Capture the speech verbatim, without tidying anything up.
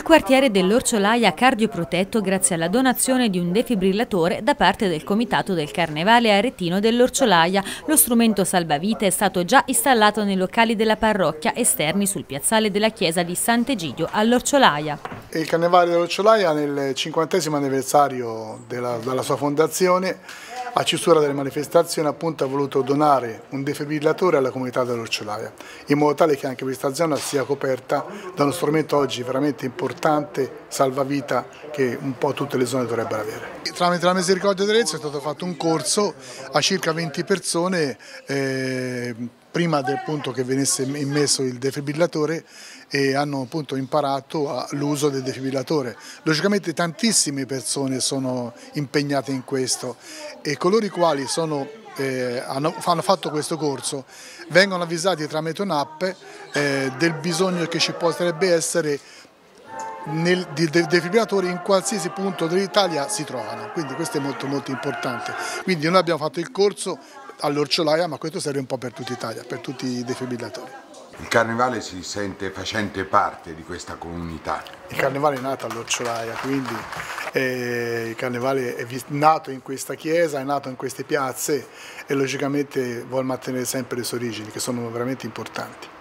quartiere dell'Orciolaia cardioprotetto grazie alla donazione di un defibrillatore da parte del Comitato del Carnevale Aretino dell'Orciolaia. Lo strumento salvavita è stato già installato nei locali della parrocchia esterni sul piazzale della chiesa di Sant'Egidio all'Orciolaia. Il Carnevale dell'Orciolaia nel cinquantesimo anniversario della, della sua fondazione, a chiusura delle manifestazioni, appunto, ha voluto donare un defibrillatore alla comunità dell'Orciolaia, in modo tale che anche questa zona sia coperta da uno strumento oggi veramente importante, salvavita, che un po' tutte le zone dovrebbero avere. Tramite la Misericordia di Arezzo è stato fatto un corso a circa venti persone, eh, prima del punto che venisse immesso il defibrillatore, e hanno appunto imparato l'uso del defibrillatore. Logicamente tantissime persone sono impegnate in questo e coloro i quali sono, eh, hanno, hanno fatto questo corso vengono avvisati tramite un'app eh, del bisogno che ci potrebbe essere nel, di defibrillatori in qualsiasi punto dell'Italia si trovano, quindi questo è molto molto importante. Quindi noi abbiamo fatto il corso all'Orciolaia, ma questo serve un po' per tutta Italia, per tutti i defibrillatori. Il Carnevale si sente facente parte di questa comunità. Il Carnevale è nato all'Orciolaia, quindi eh, il Carnevale è nato in questa chiesa, è nato in queste piazze e logicamente vuole mantenere sempre le sue origini, che sono veramente importanti.